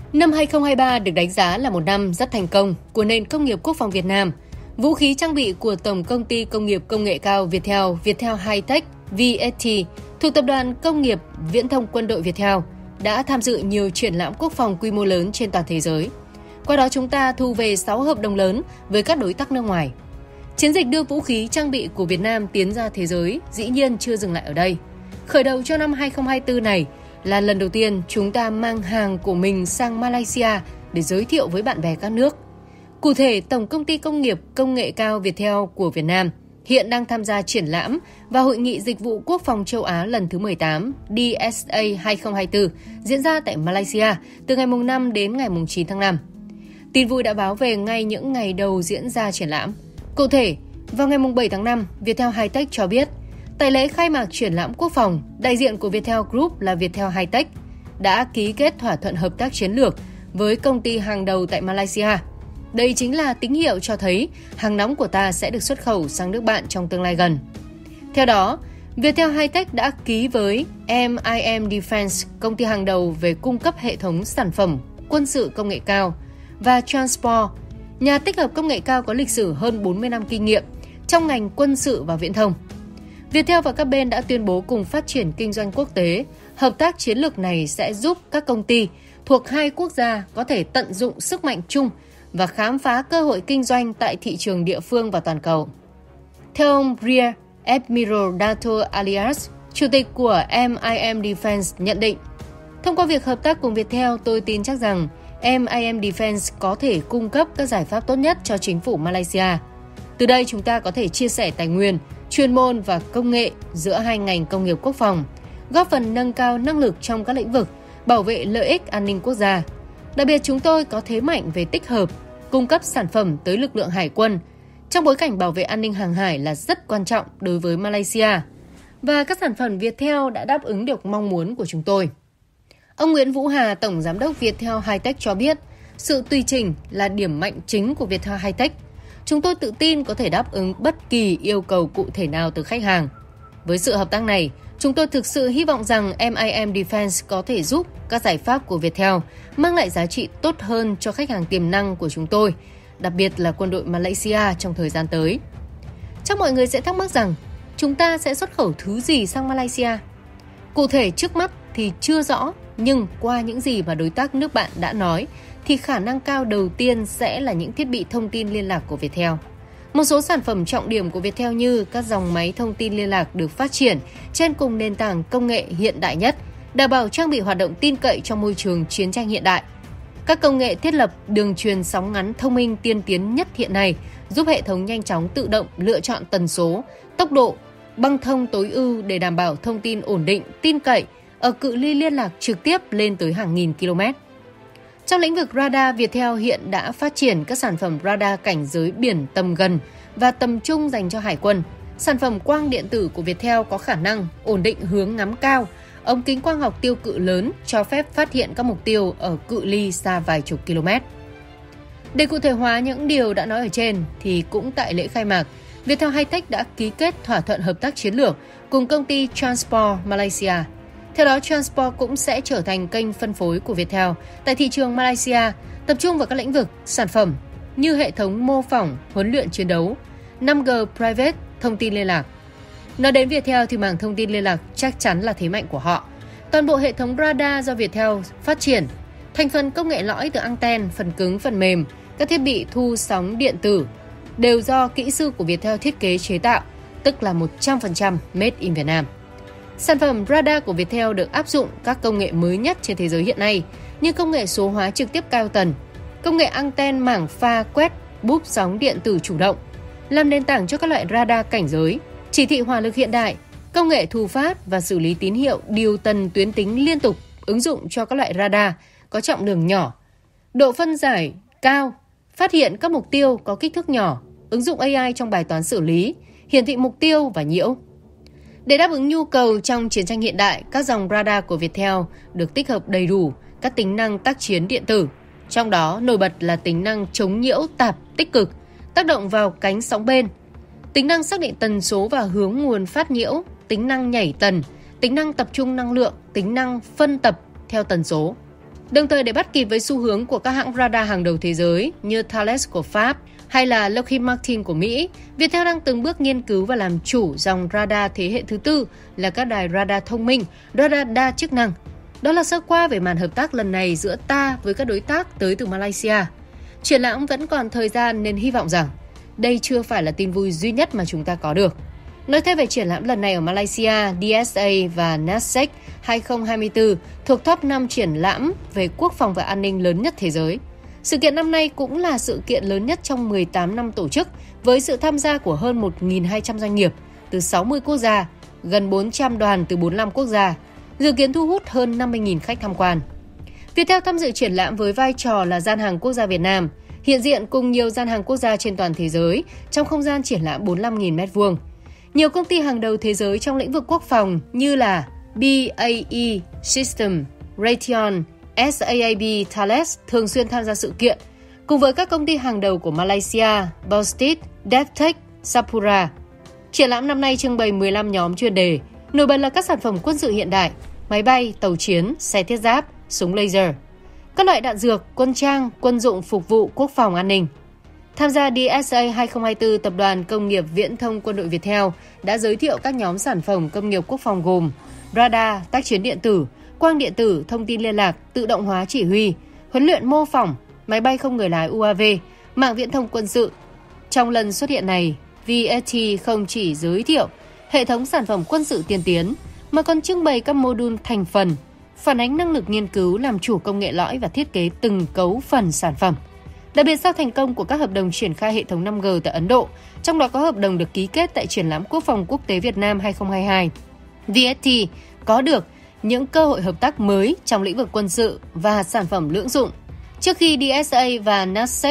Năm 2023 được đánh giá là một năm rất thành công của nền công nghiệp quốc phòng Việt Nam. Vũ khí trang bị của Tổng Công ty Công nghiệp Công nghệ cao Viettel, Viettel High-Tech, VST, thuộc Tập đoàn Công nghiệp Viễn thông Quân đội Viettel, đã tham dự nhiều triển lãm quốc phòng quy mô lớn trên toàn thế giới. Qua đó chúng ta thu về 6 hợp đồng lớn với các đối tác nước ngoài. Chiến dịch đưa vũ khí trang bị của Việt Nam tiến ra thế giới dĩ nhiên chưa dừng lại ở đây. Khởi đầu cho năm 2024 này là lần đầu tiên chúng ta mang hàng của mình sang Malaysia để giới thiệu với bạn bè các nước. Cụ thể, Tổng Công ty Công nghiệp Công nghệ cao Viettel của Việt Nam hiện đang tham gia triển lãm và Hội nghị Dịch vụ Quốc phòng châu Á lần thứ 18 DSA 2024 diễn ra tại Malaysia từ ngày 5 đến ngày 9 tháng 5. Tin vui đã báo về ngay những ngày đầu diễn ra triển lãm. Cụ thể, vào ngày 7 tháng 5, Viettel High-Tech cho biết, tại lễ khai mạc triển lãm quốc phòng, đại diện của Viettel Group là Viettel High-Tech đã ký kết thỏa thuận hợp tác chiến lược với công ty hàng đầu tại Malaysia. Đây chính là tín hiệu cho thấy hàng nóng của ta sẽ được xuất khẩu sang nước bạn trong tương lai gần. Theo đó, Viettel High-Tech đã ký với MIM Defense, công ty hàng đầu về cung cấp hệ thống sản phẩm quân sự công nghệ cao, và Transport, nhà tích hợp công nghệ cao có lịch sử hơn 40 năm kinh nghiệm trong ngành quân sự và viễn thông. Viettel và các bên đã tuyên bố cùng phát triển kinh doanh quốc tế. Hợp tác chiến lược này sẽ giúp các công ty thuộc hai quốc gia có thể tận dụng sức mạnh chung và khám phá cơ hội kinh doanh tại thị trường địa phương và toàn cầu. Theo ông Rear Admiral Dato Alias, chủ tịch của MIM Defense nhận định, thông qua việc hợp tác cùng Viettel, tôi tin chắc rằng MIM Defense có thể cung cấp các giải pháp tốt nhất cho chính phủ Malaysia. Từ đây chúng ta có thể chia sẻ tài nguyên, chuyên môn và công nghệ giữa hai ngành công nghiệp quốc phòng, góp phần nâng cao năng lực trong các lĩnh vực, bảo vệ lợi ích an ninh quốc gia. Đặc biệt chúng tôi có thế mạnh về tích hợp, cung cấp sản phẩm tới lực lượng hải quân, trong bối cảnh bảo vệ an ninh hàng hải là rất quan trọng đối với Malaysia. Và các sản phẩm Viettel đã đáp ứng được mong muốn của chúng tôi. Ông Nguyễn Vũ Hà, Tổng Giám đốc Viettel High-Tech cho biết, sự tùy chỉnh là điểm mạnh chính của Viettel High-Tech. Chúng tôi tự tin có thể đáp ứng bất kỳ yêu cầu cụ thể nào từ khách hàng. Với sự hợp tác này, chúng tôi thực sự hy vọng rằng MIM Defense có thể giúp các giải pháp của Viettel mang lại giá trị tốt hơn cho khách hàng tiềm năng của chúng tôi, đặc biệt là quân đội Malaysia trong thời gian tới. Chắc mọi người sẽ thắc mắc rằng chúng ta sẽ xuất khẩu thứ gì sang Malaysia? Cụ thể trước mắt thì chưa rõ, nhưng qua những gì mà đối tác nước bạn đã nói thì khả năng cao đầu tiên sẽ là những thiết bị thông tin liên lạc của Viettel. Một số sản phẩm trọng điểm của Viettel như các dòng máy thông tin liên lạc được phát triển trên cùng nền tảng công nghệ hiện đại nhất, đảm bảo trang bị hoạt động tin cậy trong môi trường chiến tranh hiện đại. Các công nghệ thiết lập đường truyền sóng ngắn thông minh tiên tiến nhất hiện nay giúp hệ thống nhanh chóng tự động lựa chọn tần số, tốc độ, băng thông tối ưu để đảm bảo thông tin ổn định, tin cậy ở cự ly liên lạc trực tiếp lên tới hàng nghìn km. Trong lĩnh vực radar, Viettel hiện đã phát triển các sản phẩm radar cảnh giới biển tầm gần và tầm trung dành cho hải quân. Sản phẩm quang điện tử của Viettel có khả năng ổn định hướng ngắm cao, ống kính quang học tiêu cự lớn cho phép phát hiện các mục tiêu ở cự ly xa vài chục km. Để cụ thể hóa những điều đã nói ở trên thì cũng tại lễ khai mạc, Viettel High-Tech đã ký kết thỏa thuận hợp tác chiến lược cùng công ty Transport Malaysia. Theo đó, Transport cũng sẽ trở thành kênh phân phối của Viettel tại thị trường Malaysia, tập trung vào các lĩnh vực sản phẩm như hệ thống mô phỏng, huấn luyện chiến đấu, 5G Private, thông tin liên lạc. Nói đến Viettel thì mảng thông tin liên lạc chắc chắn là thế mạnh của họ. Toàn bộ hệ thống radar do Viettel phát triển, thành phần công nghệ lõi từ anten, phần cứng, phần mềm, các thiết bị thu sóng điện tử đều do kỹ sư của Viettel thiết kế chế tạo, tức là 100% made in Việt Nam. Sản phẩm radar của Viettel được áp dụng các công nghệ mới nhất trên thế giới hiện nay như công nghệ số hóa trực tiếp cao tần, công nghệ anten mảng pha quét búp sóng điện tử chủ động, làm nền tảng cho các loại radar cảnh giới, chỉ thị hỏa lực hiện đại, công nghệ thu phát và xử lý tín hiệu điều tần tuyến tính liên tục ứng dụng cho các loại radar có trọng lượng nhỏ, độ phân giải cao, phát hiện các mục tiêu có kích thước nhỏ, ứng dụng AI trong bài toán xử lý, hiển thị mục tiêu và nhiễu. Để đáp ứng nhu cầu trong chiến tranh hiện đại, các dòng radar của Viettel được tích hợp đầy đủ các tính năng tác chiến điện tử. Trong đó nổi bật là tính năng chống nhiễu tạp tích cực, tác động vào cánh sóng bên, tính năng xác định tần số và hướng nguồn phát nhiễu, tính năng nhảy tần, tính năng tập trung năng lượng, tính năng phân tập theo tần số. Đồng thời để bắt kịp với xu hướng của các hãng radar hàng đầu thế giới như Thales của Pháp hay là Lockheed Martin của Mỹ, Viettel đang từng bước nghiên cứu và làm chủ dòng radar thế hệ thứ tư là các đài radar thông minh, radar đa chức năng. Đó là sơ qua về màn hợp tác lần này giữa ta với các đối tác tới từ Malaysia. Triển lãm vẫn còn thời gian nên hy vọng rằng đây chưa phải là tin vui duy nhất mà chúng ta có được. Nói thêm về triển lãm lần này ở Malaysia, DSA và NASDAQ 2024 thuộc top 5 triển lãm về quốc phòng và an ninh lớn nhất thế giới. Sự kiện năm nay cũng là sự kiện lớn nhất trong 18 năm tổ chức với sự tham gia của hơn 1.200 doanh nghiệp từ 60 quốc gia, gần 400 đoàn từ 45 quốc gia, dự kiến thu hút hơn 50.000 khách tham quan. Viettel tham dự triển lãm với vai trò là gian hàng quốc gia Việt Nam, hiện diện cùng nhiều gian hàng quốc gia trên toàn thế giới trong không gian triển lãm 45.000 m2. Nhiều công ty hàng đầu thế giới trong lĩnh vực quốc phòng như là BAE Systems, Raytheon, SAAB, Thales thường xuyên tham gia sự kiện, cùng với các công ty hàng đầu của Malaysia, Bostik, Devtech, Sapura. Triển lãm năm nay trưng bày 15 nhóm chuyên đề, nổi bật là các sản phẩm quân sự hiện đại, máy bay, tàu chiến, xe thiết giáp, súng laser, các loại đạn dược, quân trang, quân dụng phục vụ quốc phòng an ninh. Tham gia DSA 2024, Tập đoàn Công nghiệp Viễn thông Quân đội Viettel đã giới thiệu các nhóm sản phẩm công nghiệp quốc phòng gồm radar, tác chiến điện tử, quang điện tử, thông tin liên lạc, tự động hóa chỉ huy, huấn luyện mô phỏng, máy bay không người lái UAV, mạng viễn thông quân sự. Trong lần xuất hiện này, VST không chỉ giới thiệu hệ thống sản phẩm quân sự tiên tiến, mà còn trưng bày các mô đun thành phần, phản ánh năng lực nghiên cứu làm chủ công nghệ lõi và thiết kế từng cấu phần sản phẩm. Đặc biệt sau thành công của các hợp đồng triển khai hệ thống 5G tại Ấn Độ, trong đó có hợp đồng được ký kết tại Triển lãm Quốc phòng Quốc tế Việt Nam 2022, VST có được những cơ hội hợp tác mới trong lĩnh vực quân sự và sản phẩm lưỡng dụng. Trước khi DSA và NASDAQ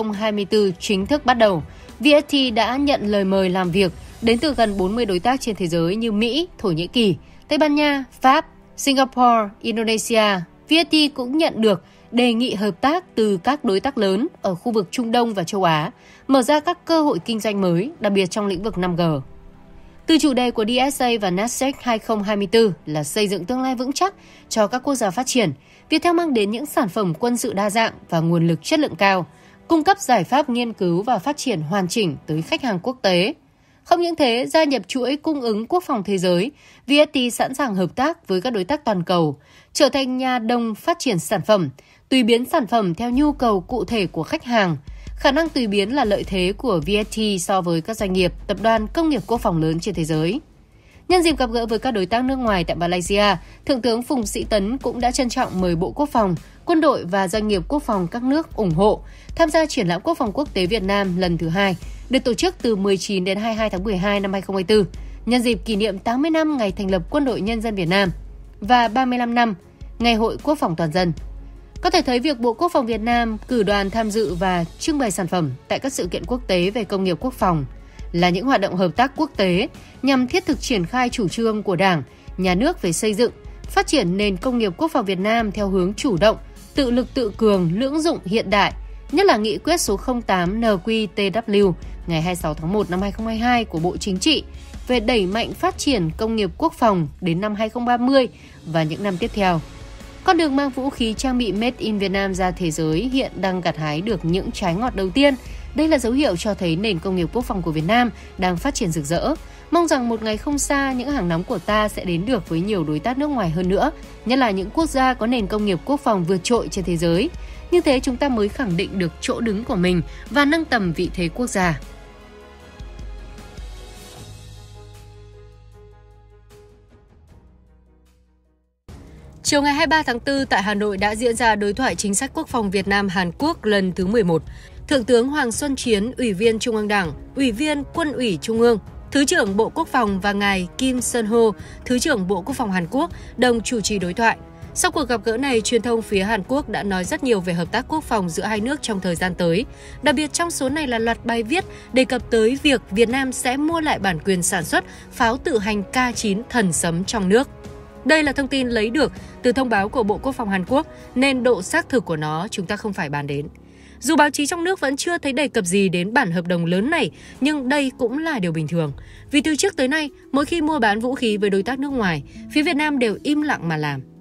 2024 chính thức bắt đầu, VST đã nhận lời mời làm việc đến từ gần 40 đối tác trên thế giới như Mỹ, Thổ Nhĩ Kỳ, Tây Ban Nha, Pháp, Singapore, Indonesia. VST cũng nhận được đề nghị hợp tác từ các đối tác lớn ở khu vực Trung Đông và châu Á, mở ra các cơ hội kinh doanh mới, đặc biệt trong lĩnh vực 5G. Từ chủ đề của DSA và NASDAQ 2024 là xây dựng tương lai vững chắc cho các quốc gia phát triển, Viettel mang đến những sản phẩm quân sự đa dạng và nguồn lực chất lượng cao, cung cấp giải pháp nghiên cứu và phát triển hoàn chỉnh tới khách hàng quốc tế. Không những thế, gia nhập chuỗi cung ứng quốc phòng thế giới, VST sẵn sàng hợp tác với các đối tác toàn cầu, trở thành nhà đồng phát triển sản phẩm, tùy biến sản phẩm theo nhu cầu cụ thể của khách hàng. Khả năng tùy biến là lợi thế của VST so với các doanh nghiệp, tập đoàn công nghiệp quốc phòng lớn trên thế giới. Nhân dịp gặp gỡ với các đối tác nước ngoài tại Malaysia, Thượng tướng Phùng Sĩ Tấn cũng đã trân trọng mời Bộ Quốc phòng, quân đội và doanh nghiệp quốc phòng các nước ủng hộ tham gia triển lãm quốc phòng quốc tế Việt Nam lần thứ 2, được tổ chức từ 19 đến 22 tháng 12 năm 2024, nhân dịp kỷ niệm 80 năm ngày thành lập Quân đội Nhân dân Việt Nam và 35 năm Ngày hội Quốc phòng toàn dân. Có thể thấy việc Bộ Quốc phòng Việt Nam cử đoàn tham dự và trưng bày sản phẩm tại các sự kiện quốc tế về công nghiệp quốc phòng là những hoạt động hợp tác quốc tế nhằm thiết thực triển khai chủ trương của Đảng, Nhà nước về xây dựng, phát triển nền công nghiệp quốc phòng Việt Nam theo hướng chủ động, tự lực tự cường, lưỡng dụng hiện đại, nhất là nghị quyết số 08 NQTW ngày 26 tháng 1 năm 2022 của Bộ Chính trị về đẩy mạnh phát triển công nghiệp quốc phòng đến năm 2030 và những năm tiếp theo. Con đường mang vũ khí trang bị Made in Vietnam ra thế giới hiện đang gặt hái được những trái ngọt đầu tiên. Đây là dấu hiệu cho thấy nền công nghiệp quốc phòng của Việt Nam đang phát triển rực rỡ. Mong rằng một ngày không xa, những hàng nóng của ta sẽ đến được với nhiều đối tác nước ngoài hơn nữa, nhất là những quốc gia có nền công nghiệp quốc phòng vượt trội trên thế giới. Như thế chúng ta mới khẳng định được chỗ đứng của mình và nâng tầm vị thế quốc gia. Chiều ngày 23 tháng 4 tại Hà Nội đã diễn ra đối thoại chính sách quốc phòng Việt Nam-Hàn Quốc lần thứ 11. Thượng tướng Hoàng Xuân Chiến, Ủy viên Trung ương Đảng, Ủy viên Quân ủy Trung ương, Thứ trưởng Bộ Quốc phòng và ngài Kim Sun Ho, Thứ trưởng Bộ Quốc phòng Hàn Quốc, đồng chủ trì đối thoại. Sau cuộc gặp gỡ này, truyền thông phía Hàn Quốc đã nói rất nhiều về hợp tác quốc phòng giữa hai nước trong thời gian tới. Đặc biệt trong số này là loạt bài viết đề cập tới việc Việt Nam sẽ mua lại bản quyền sản xuất pháo tự hành K9 thần sấm trong nước. Đây là thông tin lấy được từ thông báo của Bộ Quốc phòng Hàn Quốc, nên độ xác thực của nó chúng ta không phải bàn đến. Dù báo chí trong nước vẫn chưa thấy đề cập gì đến bản hợp đồng lớn này, nhưng đây cũng là điều bình thường. Vì từ trước tới nay, mỗi khi mua bán vũ khí với đối tác nước ngoài, phía Việt Nam đều im lặng mà làm.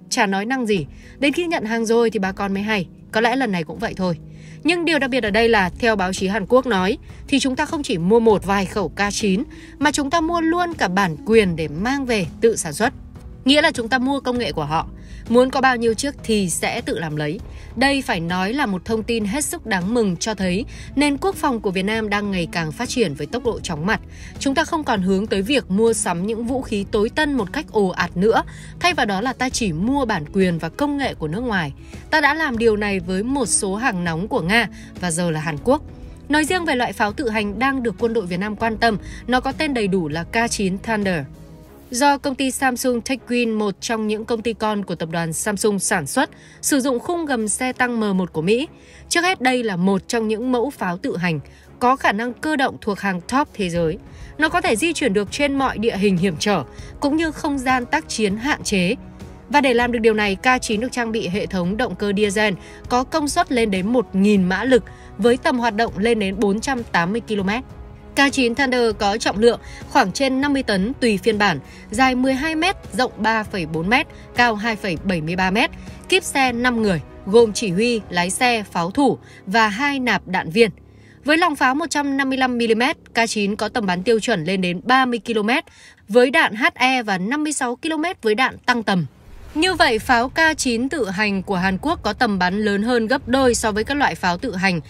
chả nói năng gì. Đến khi nhận hàng rồi thì bà con mới hay. Có lẽ lần này cũng vậy thôi. Nhưng điều đặc biệt ở đây là, theo báo chí Hàn Quốc nói, thì chúng ta không chỉ mua một vài khẩu K9, mà chúng ta mua luôn cả bản quyền để mang về tự sản xuất. Nghĩa là chúng ta mua công nghệ của họ, muốn có bao nhiêu chiếc thì sẽ tự làm lấy. Đây phải nói là một thông tin hết sức đáng mừng, cho thấy nền quốc phòng của Việt Nam đang ngày càng phát triển với tốc độ chóng mặt. Chúng ta không còn hướng tới việc mua sắm những vũ khí tối tân một cách ồ ạt nữa. Thay vào đó là ta chỉ mua bản quyền và công nghệ của nước ngoài. Ta đã làm điều này với một số hàng nóng của Nga và giờ là Hàn Quốc. Nói riêng về loại pháo tự hành đang được quân đội Việt Nam quan tâm, nó có tên đầy đủ là K9 Thunder. Do công ty Samsung Techwin, một trong những công ty con của tập đoàn Samsung sản xuất, sử dụng khung gầm xe tăng M1 của Mỹ. Trước hết, đây là một trong những mẫu pháo tự hành có khả năng cơ động thuộc hàng top thế giới. Nó có thể di chuyển được trên mọi địa hình hiểm trở, cũng như không gian tác chiến hạn chế. Và để làm được điều này, K9 được trang bị hệ thống động cơ diesel có công suất lên đến 1.000 mã lực với tầm hoạt động lên đến 480 km. K9 Thunder có trọng lượng khoảng trên 50 tấn tùy phiên bản, dài 12 m, rộng 3,4 m, cao 2,73 m, kíp xe 5 người, gồm chỉ huy, lái xe, pháo thủ và 2 nạp đạn viên. Với lòng pháo 155mm, K9 có tầm bắn tiêu chuẩn lên đến 30 km với đạn HE và 56 km với đạn tăng tầm. Như vậy, pháo K9 tự hành của Hàn Quốc có tầm bắn lớn hơn gấp đôi so với các loại pháo tự hành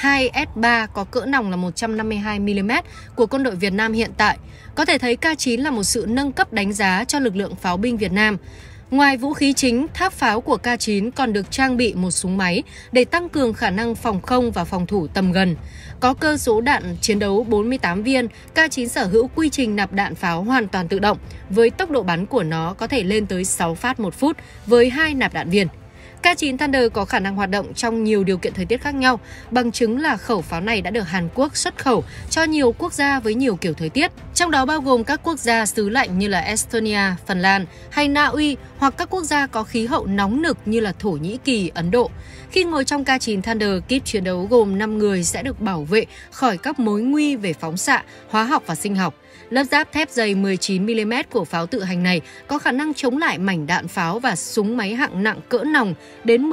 2S3 có cỡ nòng là 152mm của quân đội Việt Nam hiện tại. Có thể thấy K9 là một sự nâng cấp đánh giá cho lực lượng pháo binh Việt Nam. Ngoài vũ khí chính, tháp pháo của K9 còn được trang bị một súng máy để tăng cường khả năng phòng không và phòng thủ tầm gần. Có cơ số đạn chiến đấu 48 viên, K9 sở hữu quy trình nạp đạn pháo hoàn toàn tự động, với tốc độ bắn của nó có thể lên tới 6 phát một phút với 2 nạp đạn viên. K9 Thunder có khả năng hoạt động trong nhiều điều kiện thời tiết khác nhau, bằng chứng là khẩu pháo này đã được Hàn Quốc xuất khẩu cho nhiều quốc gia với nhiều kiểu thời tiết, trong đó bao gồm các quốc gia xứ lạnh như là Estonia, Phần Lan hay Na Uy, hoặc các quốc gia có khí hậu nóng nực như là Thổ Nhĩ Kỳ, Ấn Độ. Khi ngồi trong K9 Thunder, kíp chiến đấu gồm 5 người sẽ được bảo vệ khỏi các mối nguy về phóng xạ, hóa học và sinh học. Lớp giáp thép dày 19mm của pháo tự hành này có khả năng chống lại mảnh đạn pháo và súng máy hạng nặng cỡ nòng đến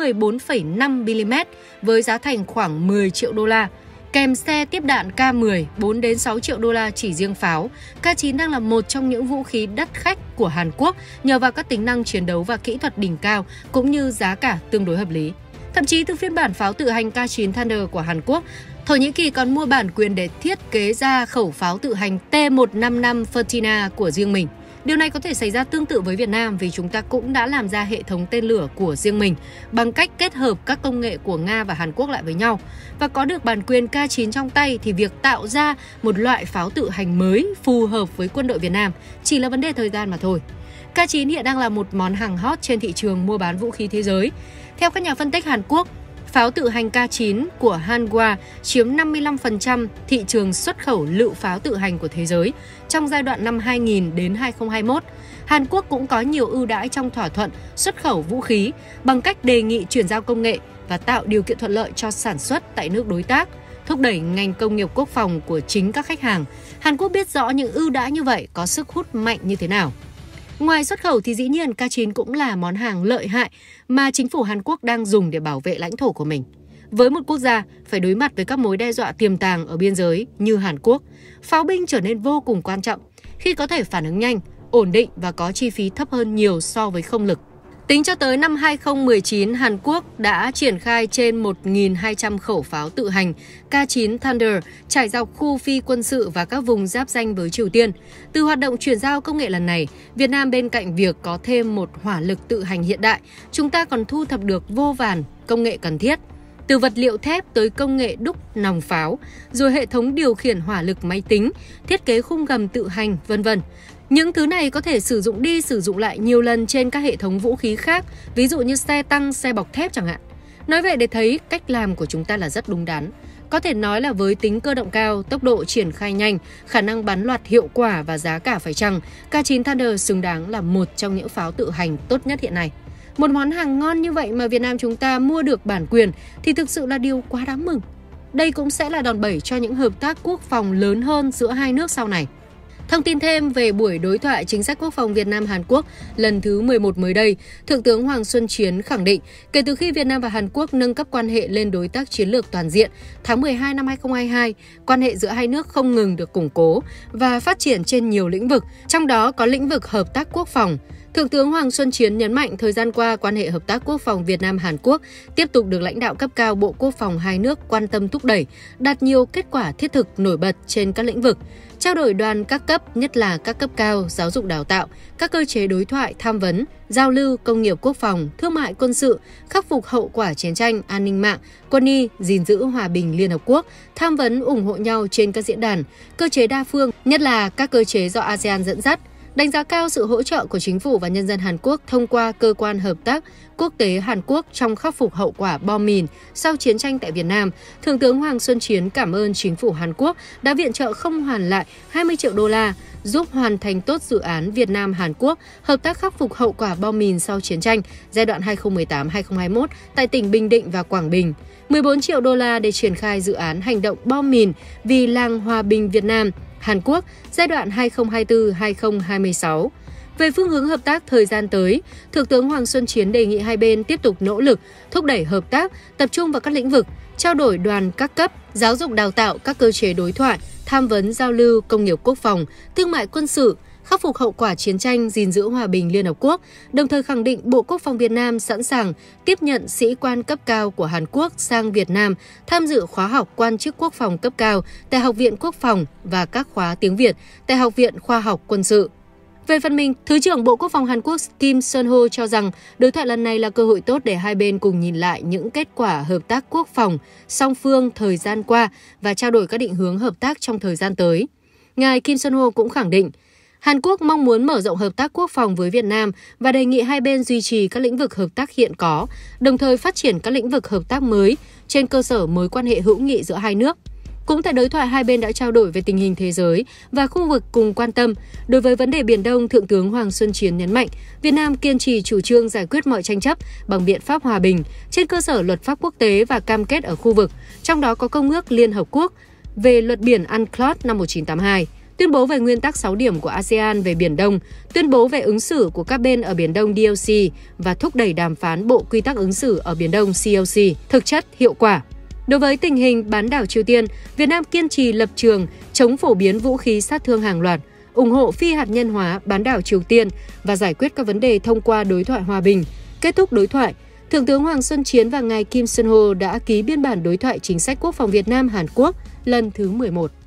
14,5mm với giá thành khoảng 10 triệu đô la. Kèm xe tiếp đạn K10, 4 đến 6 triệu đô la chỉ riêng pháo. K9 đang là một trong những vũ khí đắt khách của Hàn Quốc nhờ vào các tính năng chiến đấu và kỹ thuật đỉnh cao cũng như giá cả tương đối hợp lý. Thậm chí từ phiên bản pháo tự hành K9 Thunder của Hàn Quốc, Thổ Nhĩ Kỳ còn mua bản quyền để thiết kế ra khẩu pháo tự hành T155 Fertina của riêng mình. Điều này có thể xảy ra tương tự với Việt Nam vì chúng ta cũng đã làm ra hệ thống tên lửa của riêng mình bằng cách kết hợp các công nghệ của Nga và Hàn Quốc lại với nhau. Và có được bản quyền K9 trong tay thì việc tạo ra một loại pháo tự hành mới phù hợp với quân đội Việt Nam chỉ là vấn đề thời gian mà thôi. K9 hiện đang là một món hàng hot trên thị trường mua bán vũ khí thế giới. Theo các nhà phân tích Hàn Quốc, pháo tự hành K9 của Hanwha chiếm 55% thị trường xuất khẩu lựu pháo tự hành của thế giới trong giai đoạn năm 2000 đến 2021. Hàn Quốc cũng có nhiều ưu đãi trong thỏa thuận xuất khẩu vũ khí bằng cách đề nghị chuyển giao công nghệ và tạo điều kiện thuận lợi cho sản xuất tại nước đối tác, thúc đẩy ngành công nghiệp quốc phòng của chính các khách hàng. Hàn Quốc biết rõ những ưu đãi như vậy có sức hút mạnh như thế nào. Ngoài xuất khẩu thì dĩ nhiên K9 cũng là món hàng lợi hại mà chính phủ Hàn Quốc đang dùng để bảo vệ lãnh thổ của mình. Với một quốc gia phải đối mặt với các mối đe dọa tiềm tàng ở biên giới như Hàn Quốc, pháo binh trở nên vô cùng quan trọng khi có thể phản ứng nhanh, ổn định và có chi phí thấp hơn nhiều so với không lực. Tính cho tới năm 2019, Hàn Quốc đã triển khai trên 1.200 khẩu pháo tự hành K9 Thunder trải dọc khu phi quân sự và các vùng giáp ranh với Triều Tiên. Từ hoạt động chuyển giao công nghệ lần này, Việt Nam bên cạnh việc có thêm một hỏa lực tự hành hiện đại, chúng ta còn thu thập được vô vàn công nghệ cần thiết. Từ vật liệu thép tới công nghệ đúc nòng pháo, rồi hệ thống điều khiển hỏa lực máy tính, thiết kế khung gầm tự hành, vân vân. Những thứ này có thể sử dụng đi sử dụng lại nhiều lần trên các hệ thống vũ khí khác, ví dụ như xe tăng, xe bọc thép chẳng hạn. Nói vậy để thấy cách làm của chúng ta là rất đúng đắn. Có thể nói là với tính cơ động cao, tốc độ triển khai nhanh, khả năng bắn loạt hiệu quả và giá cả phải chăng, K9 Thunder xứng đáng là một trong những pháo tự hành tốt nhất hiện nay. Một món hàng ngon như vậy mà Việt Nam chúng ta mua được bản quyền thì thực sự là điều quá đáng mừng. Đây cũng sẽ là đòn bẩy cho những hợp tác quốc phòng lớn hơn giữa hai nước sau này. Thông tin thêm về buổi đối thoại chính sách quốc phòng Việt Nam-Hàn Quốc lần thứ 11 mới đây, Thượng tướng Hoàng Xuân Chiến khẳng định kể từ khi Việt Nam và Hàn Quốc nâng cấp quan hệ lên đối tác chiến lược toàn diện tháng 12 năm 2022, quan hệ giữa hai nước không ngừng được củng cố và phát triển trên nhiều lĩnh vực, trong đó có lĩnh vực hợp tác quốc phòng. Thượng tướng Hoàng Xuân Chiến nhấn mạnh thời gian qua, quan hệ hợp tác quốc phòng Việt Nam-Hàn Quốc tiếp tục được lãnh đạo cấp cao Bộ Quốc phòng hai nước quan tâm thúc đẩy, đạt nhiều kết quả thiết thực nổi bật trên các lĩnh vực. Trao đổi đoàn các cấp, nhất là các cấp cao, giáo dục đào tạo, các cơ chế đối thoại, tham vấn, giao lưu, công nghiệp quốc phòng, thương mại quân sự, khắc phục hậu quả chiến tranh, an ninh mạng, quân y, gìn giữ hòa bình Liên Hợp Quốc, tham vấn ủng hộ nhau trên các diễn đàn, cơ chế đa phương, nhất là các cơ chế do ASEAN dẫn dắt. Đánh giá cao sự hỗ trợ của chính phủ và nhân dân Hàn Quốc thông qua Cơ quan Hợp tác Quốc tế Hàn Quốc trong khắc phục hậu quả bom mìn sau chiến tranh tại Việt Nam, Thượng tướng Hoàng Xuân Chiến cảm ơn chính phủ Hàn Quốc đã viện trợ không hoàn lại 20 triệu đô la, giúp hoàn thành tốt dự án Việt Nam-Hàn Quốc hợp tác khắc phục hậu quả bom mìn sau chiến tranh giai đoạn 2018-2021 tại tỉnh Bình Định và Quảng Bình, 14 triệu đô la để triển khai dự án hành động bom mìn vì làng hòa bình Việt Nam Hàn Quốc giai đoạn 2024-2026. Về phương hướng hợp tác thời gian tới, Thượng tướng Hoàng Xuân Chiến đề nghị hai bên tiếp tục nỗ lực, thúc đẩy hợp tác, tập trung vào các lĩnh vực, trao đổi đoàn các cấp, giáo dục đào tạo, các cơ chế đối thoại, tham vấn giao lưu, công nghiệp quốc phòng, thương mại quân sự, khắc phục hậu quả chiến tranh, gìn giữ hòa bình Liên Hợp Quốc, đồng thời khẳng định Bộ Quốc phòng Việt Nam sẵn sàng tiếp nhận sĩ quan cấp cao của Hàn Quốc sang Việt Nam tham dự khóa học quan chức quốc phòng cấp cao tại Học viện Quốc phòng và các khóa tiếng Việt tại Học viện Khoa học Quân sự. Về phần mình, Thứ trưởng Bộ Quốc phòng Hàn Quốc Kim Sun-ho cho rằng đối thoại lần này là cơ hội tốt để hai bên cùng nhìn lại những kết quả hợp tác quốc phòng song phương thời gian qua và trao đổi các định hướng hợp tác trong thời gian tới. Ngài Kim Sun-ho cũng khẳng định, Hàn Quốc mong muốn mở rộng hợp tác quốc phòng với Việt Nam và đề nghị hai bên duy trì các lĩnh vực hợp tác hiện có, đồng thời phát triển các lĩnh vực hợp tác mới trên cơ sở mối quan hệ hữu nghị giữa hai nước. Cũng tại đối thoại, hai bên đã trao đổi về tình hình thế giới và khu vực cùng quan tâm. Đối với vấn đề Biển Đông, Thượng tướng Hoàng Xuân Chiến nhấn mạnh, Việt Nam kiên trì chủ trương giải quyết mọi tranh chấp bằng biện pháp hòa bình trên cơ sở luật pháp quốc tế và cam kết ở khu vực, trong đó có Công ước Liên Hợp Quốc về luật biển UNCLOS năm 1982. Tuyên bố về nguyên tắc 6 điểm của ASEAN về Biển Đông, tuyên bố về ứng xử của các bên ở Biển Đông DOC và thúc đẩy đàm phán Bộ Quy tắc ứng xử ở Biển Đông COC thực chất, hiệu quả. Đối với tình hình bán đảo Triều Tiên, Việt Nam kiên trì lập trường chống phổ biến vũ khí sát thương hàng loạt, ủng hộ phi hạt nhân hóa bán đảo Triều Tiên và giải quyết các vấn đề thông qua đối thoại hòa bình. Kết thúc đối thoại, Thượng tướng Hoàng Xuân Chiến và ngài Kim Sun-ho đã ký biên bản đối thoại chính sách quốc phòng Việt Nam-Hàn Quốc lần thứ 11.